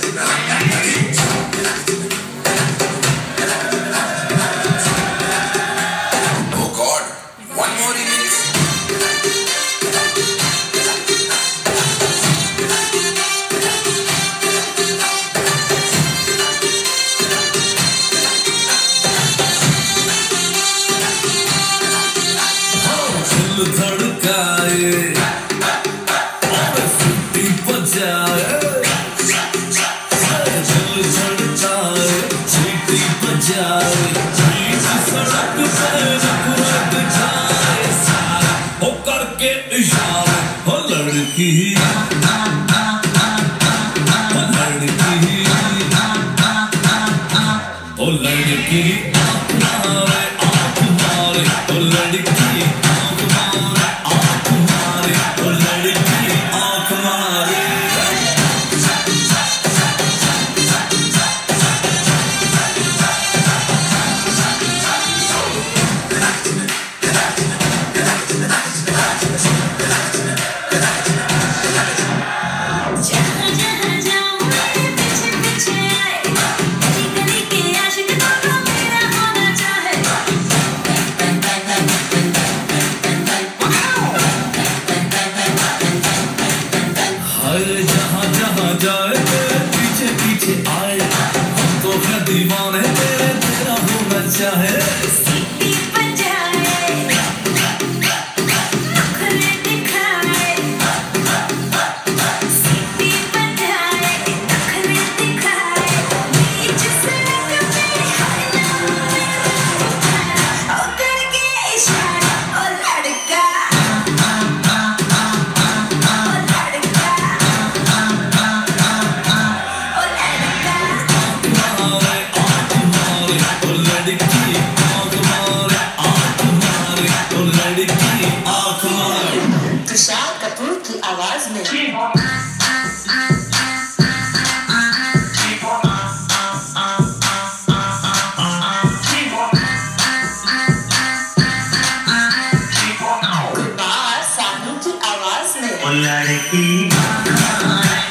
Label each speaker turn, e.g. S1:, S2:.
S1: Oh God, one more remix.
S2: दिल धड़काए और सीटी बजाए, दिल धड़काए सीटी बजाए, सड़क पर रुक जाए सारा हो करके इशारा, हो लड़की ओ लड़की आँख मारे आँख मारे, ओ लड़की आँख मारे आँख मारे, ओ लड़की आँख मारे।
S3: जहाँ जहाँ जाऊँ मेरे पीछे पीछे आए, गली गली के आशिक तो मेरा होना चाहे।
S2: हर जहाँ जहाँ जाए तेरे पीछे पीछे आए, हम तो है दीवाने तेरे, तेरा होना चाहे।
S3: सीटी बजाए, नखरे दिखाए, सीटी बजाए, नखरे दिखाए, बीच सड़क पे हर नाम ओ करके इशारा, ओ लड़का, ओ लड़का, ओ लड़का।
S2: मारे आँख मारे, ओ लड़की आँख मारे आँख मारे, ओ लड़की आँख मारे।
S4: तुषार कपूर की आवाज में गुलबार सानू की आवाज में
S2: ओ लड़की